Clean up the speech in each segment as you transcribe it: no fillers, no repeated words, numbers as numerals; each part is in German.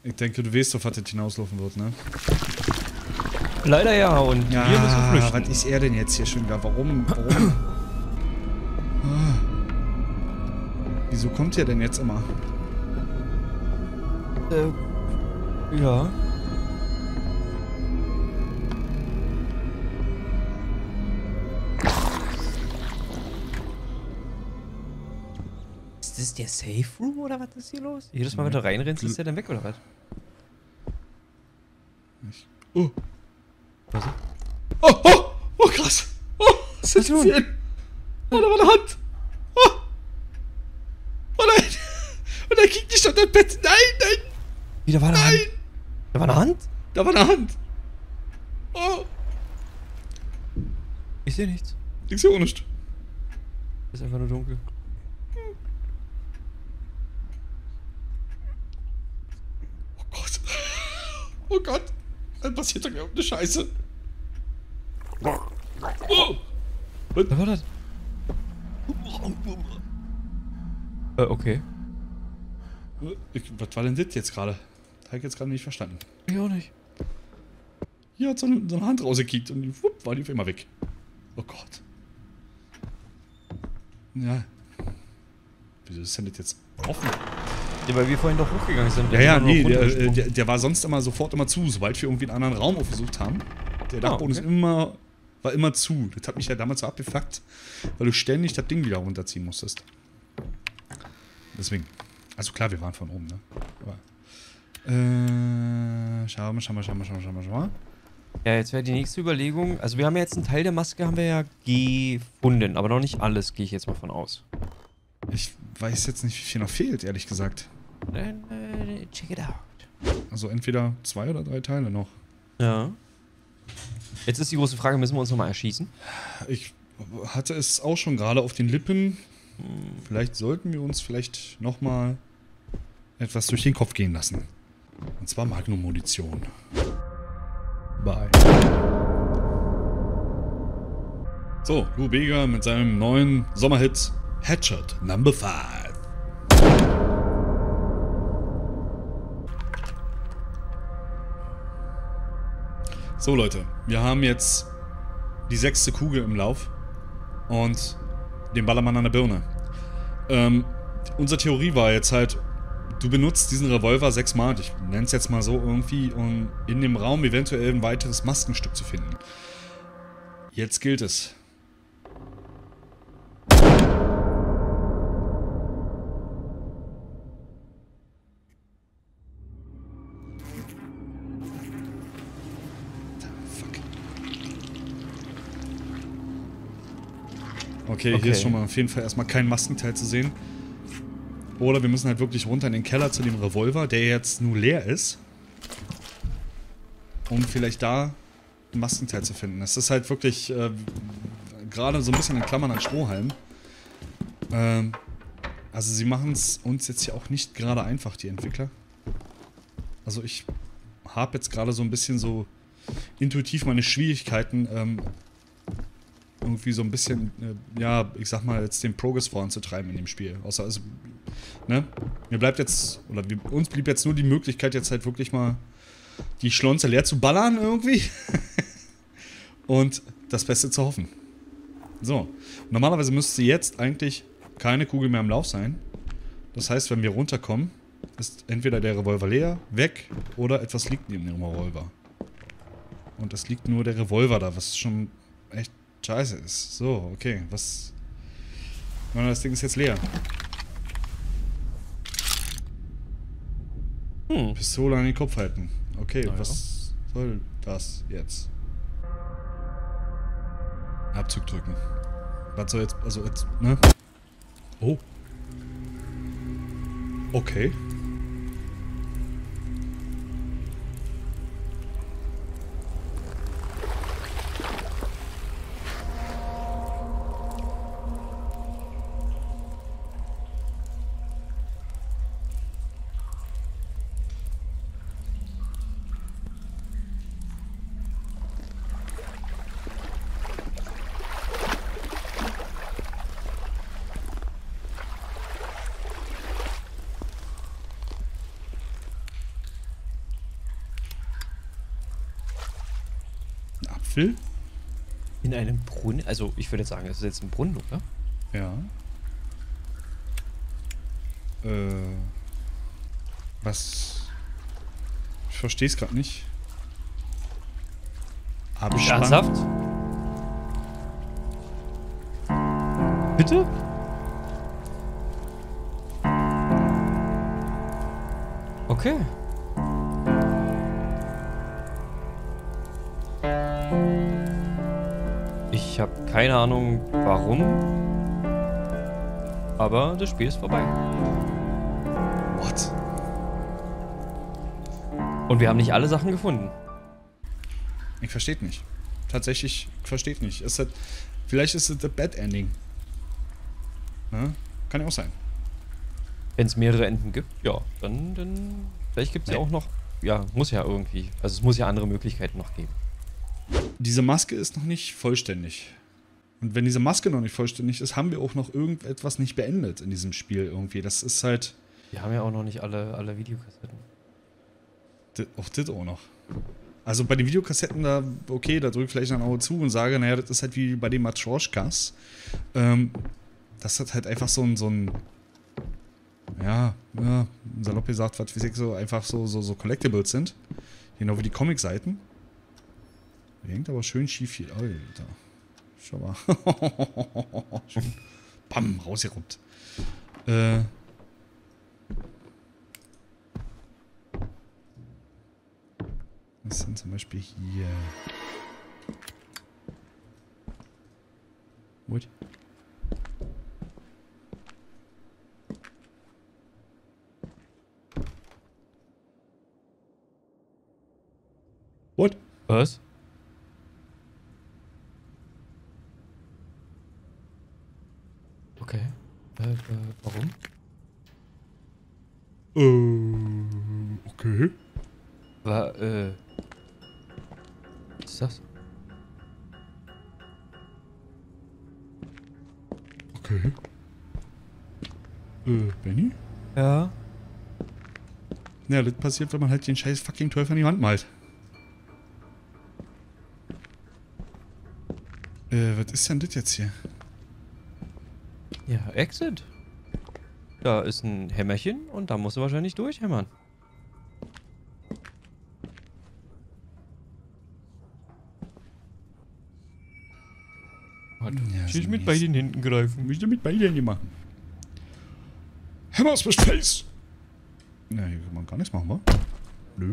Ich denke, du weißt, auf was das hinauslaufen wird, ne? Leider ja, und Ja, wir müssen flüchten. was ist er denn jetzt hier schon wieder? Warum? Wieso kommt er denn jetzt immer? Ja. Ist das der Safe Room oder was ist hier los? Jedes Mal, wenn du reinrennst, ist der dann weg oder was? Oh. Was? Oh, krass. Oh, was ist das denn? Oh, da war eine Hand. Oh nein. Und er kriegt nicht unter das Bett. Nein. Wie, da war eine Hand? Da war eine Hand? Da war eine Hand. Oh. Ich sehe nichts. Ich sehe auch nicht. Ist einfach nur dunkel. Oh Gott. Oh Gott. Dann passiert doch irgendeine Scheiße. Oh. Was war das? Okay. Was war denn das jetzt gerade? Habe ich jetzt gerade nicht verstanden. Ich auch nicht. Hier hat so eine Hand rausgekickt und wupp, war die auf einmal weg. Oh Gott. Ja. Wieso ist denn das jetzt offen? Ja, weil wir vorhin doch hochgegangen sind. Ja, nee, der war sonst immer sofort immer zu, sobald wir irgendwie einen anderen Raum aufgesucht haben. Der Dachboden ist war immer zu. Das hat mich ja damals so abgefuckt, weil du ständig das Ding wieder runterziehen musstest. Deswegen. Also klar, wir waren von oben, ne? Aber, schau mal. Ja, jetzt wäre die nächste Überlegung. Also wir haben ja jetzt einen Teil der Maske haben wir ja gefunden, aber noch nicht alles, gehe ich jetzt mal von aus. Ich weiß jetzt nicht, wie viel noch fehlt, ehrlich gesagt. Dann check it out. Also entweder 2 oder 3 Teile noch. Ja. Jetzt ist die große Frage, müssen wir uns nochmal erschießen? Ich hatte es auch schon gerade auf den Lippen. Vielleicht sollten wir uns vielleicht nochmal etwas durch den Kopf gehen lassen. Und zwar Magnum-Munition. Bye. So, Lou Bega mit seinem neuen Sommerhit Headshot Number 5. So Leute, wir haben jetzt die 6. Kugel im Lauf und den Ballermann an der Birne. Unsere Theorie war jetzt halt, du benutzt diesen Revolver 6 Mal, ich nenne es jetzt mal so irgendwie, um in dem Raum eventuell ein weiteres Maskenstück zu finden. Jetzt gilt es. Okay, hier ist schon mal auf jeden Fall erstmal kein Maskenteil zu sehen. Oder wir müssen halt wirklich runter in den Keller zu dem Revolver, der jetzt nur leer ist. Um vielleicht da ein Maskenteil zu finden. Das ist halt wirklich gerade so ein bisschen in Klammern an Strohhalm. Also sie machen es uns jetzt hier auch nicht gerade einfach, die Entwickler. Also ich habe jetzt gerade so ein bisschen so intuitiv meine Schwierigkeiten, irgendwie so ein bisschen, ja, ich sag mal, jetzt den Progress voranzutreiben in dem Spiel. Außer, also, ne? Mir bleibt jetzt, oder uns blieb jetzt nur die Möglichkeit, jetzt halt wirklich mal die Schlonze leer zu ballern irgendwie. Und das Beste zu hoffen. So. Normalerweise müsste jetzt eigentlich keine Kugel mehr im Lauf sein. Das heißt, wenn wir runterkommen, ist entweder der Revolver leer, weg, oder etwas liegt neben dem Revolver. Und es liegt nur der Revolver da, was schon echt scheiße ist. So, okay, was... Das Ding ist jetzt leer. Pistole an den Kopf halten. Okay, naja. Was soll das jetzt? Abzug drücken. Was soll jetzt... Also jetzt... Ne? Oh. Okay. Apfel. In einem Brunnen? Also, ich würde sagen, es ist jetzt ein Brunnen, oder? Ja. Was? Ich verstehe es gerade nicht. Abspann. Ernsthaft? Bitte? Okay. Ich habe keine Ahnung, warum. Aber das Spiel ist vorbei. What? Und wir haben nicht alle Sachen gefunden. Ich verstehe nicht. Tatsächlich verstehe nicht. Es hat, vielleicht ist es ein Bad Ending. Ja? Kann ja auch sein. Wenn es mehrere Enden gibt, ja, dann vielleicht gibt es ja auch noch, ja, muss ja irgendwie, also es muss ja andere Möglichkeiten noch geben. Diese Maske ist noch nicht vollständig. Und wenn diese Maske noch nicht vollständig ist, haben wir auch noch irgendetwas nicht beendet in diesem Spiel irgendwie. Das ist halt... Wir haben ja auch noch nicht alle Videokassetten. Auch das auch noch. Also bei den Videokassetten, da, okay, da drücke ich vielleicht ein Auge zu und sage, naja, das ist halt wie bei den Matryoshkas. Das hat halt einfach so ein ja, salopp gesagt, was wie so einfach so Collectibles sind. Genau wie die Comic-Seiten. Die hängt aber schön schief hier. Alter. Schau mal. Schön. Bam, rausgeruppt. Was sind zum Beispiel hier? What? What? Was? Okay. Warum? Okay. Was ist das? Okay. Benny? Ja. Ja, das passiert, wenn man halt den scheiß fucking Teufel an die Wand malt. Was ist denn das jetzt hier? Ja, Exit. Da ist ein Hämmerchen und da musst du wahrscheinlich durchhämmern. Ja, Ich mit beiden Händen greifen. Müsst ihr mit beiden Händen machen. Hammers with face! Na, hier kann man gar nichts machen, wa? Nö.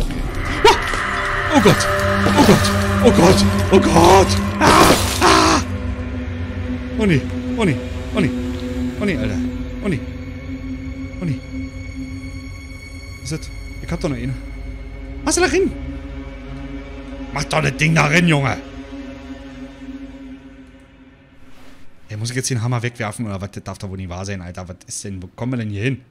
Oh Gott! Oh Gott! Oh Gott! Oh Gott! Ah! Ah! Oh nee! Oh nee! Oh nee! Oh nee, Alter! Oh nee! Oh nee! Was ist das? Ich hab doch noch einen. Was ist da drin? Mach doch das Ding da rein, Junge! Ey, muss ich jetzt den Hammer wegwerfen oder was? Das darf doch wohl nicht wahr sein, Alter. Was ist denn? Wo kommen wir denn hier hin?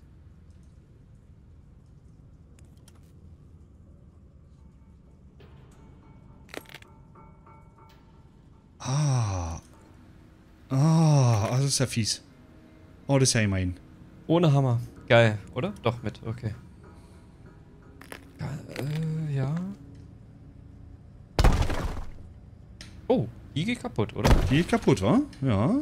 Das ist ja fies. Oh, das ist ja immerhin. Ohne Hammer. Geil, oder? Doch, mit, okay. Ja. Oh, die geht kaputt, oder? Die geht kaputt, wa? Ja.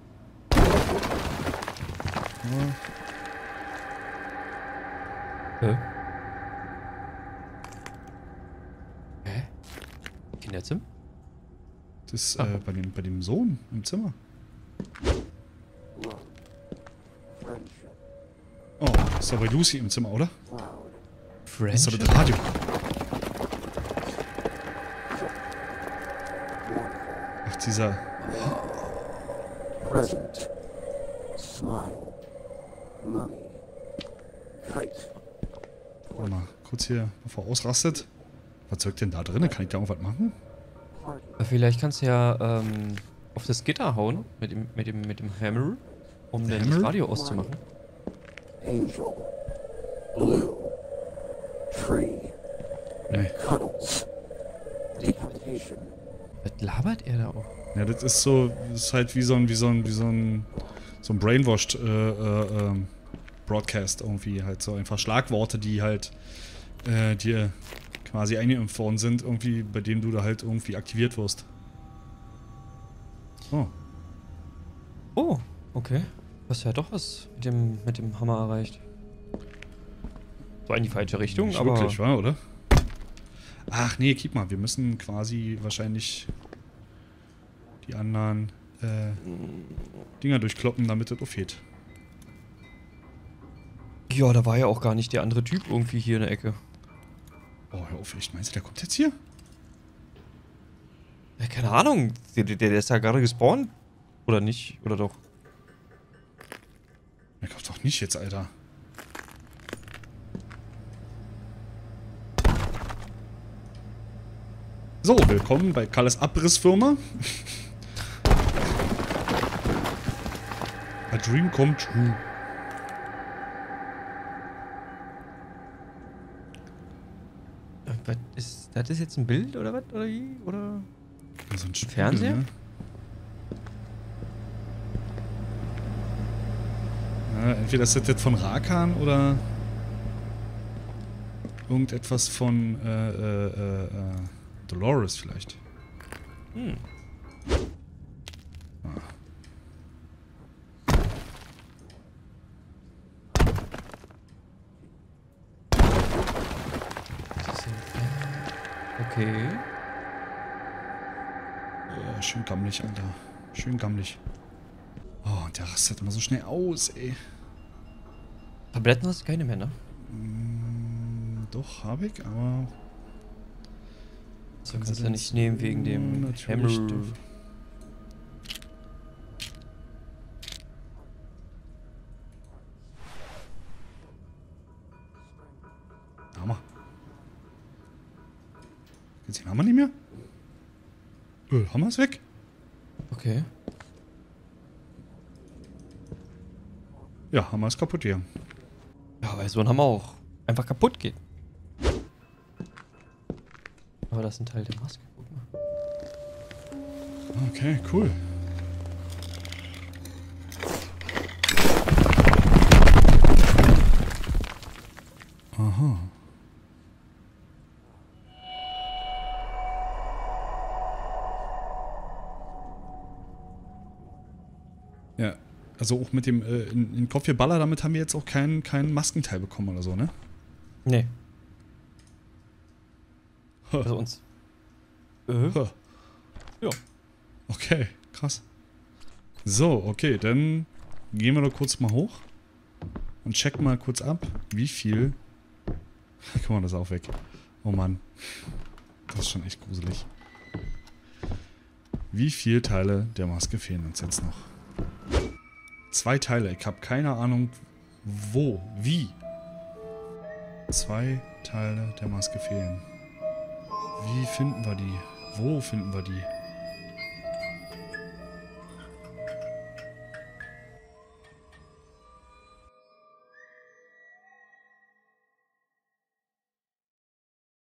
Hä? Kinderzimmer? Das ist bei dem Sohn im Zimmer. Oh, das ist doch bei Lucy im Zimmer, oder? French? Das ist doch das Radio. Ach, dieser... Present. Smile. Money. Kite. Warte mal, kurz hier, bevor er ausrastet. Was zeugt denn da drin? Kann ich da irgendwas machen? Vielleicht kannst du ja auf das Gitter hauen mit dem Hammer, um dann das Hammer? Radio auszumachen. Angel. Blue. Tree. Nee. Cuddles. Decapitation. Was labert er da auch? Ja, das ist so, das ist halt wie so ein brainwashed Broadcast irgendwie halt so einfach Schlagworte, die halt dir quasi eingeimpft worden sind, irgendwie, bei denen du da halt irgendwie aktiviert wirst. Oh. Oh, okay. Du hast ja doch was mit dem Hammer erreicht. So in die falsche Richtung, Nicht aber... wirklich, war, oder? Ach nee, guck mal, wir müssen quasi wahrscheinlich die anderen Dinger durchkloppen, damit das aufgeht. Ja, da war ja auch gar nicht der andere Typ irgendwie hier in der Ecke. Oh, hör auf, echt, meinst du, der kommt jetzt hier? Ja, keine Ahnung. Der ist ja gerade gespawnt. Oder nicht? Oder doch? Der kommt doch nicht jetzt, Alter. So, willkommen bei Kalles Abrissfirma. A dream come true. Was ist das jetzt ein Bild oder was? Oder wie? Oder? So ein Spiegel, Fernseher? ne? Ja, entweder ist das jetzt von Rakan oder irgendetwas von Dolores vielleicht. Hm. Okay. Schön gammelig, Alter. Schön gammelig. Oh, und der rastet immer so schnell aus, ey. Tabletten hast du keine mehr, ne? Doch, habe ich, aber... So kannst du ja nicht nehmen wegen dem Hammer. Hammer. Jetzt den Hammer nicht mehr? Hammer ist weg. Okay. Ja, Hammer ist kaputt gegangen. Ja, weil so ein Hammer auch einfach kaputt geht. Aber das ist ein Teil der Maske. Guck mal. Okay, cool. Aha. Ja, also auch mit dem in den Kopf Baller, damit haben wir jetzt auch kein Maskenteil bekommen oder so, ne? Nee. Also uns. Huh. Ja. Okay, krass. So, okay, dann gehen wir doch kurz mal hoch und checken mal kurz ab, wie viel... Guck mal, das ist auch weg. Oh Mann. Das ist schon echt gruselig. Wie viele Teile der Maske fehlen uns jetzt noch? 2 Teile. Ich habe keine Ahnung, wo, wie. 2 Teile der Maske fehlen. Wie finden wir die? Wo finden wir die?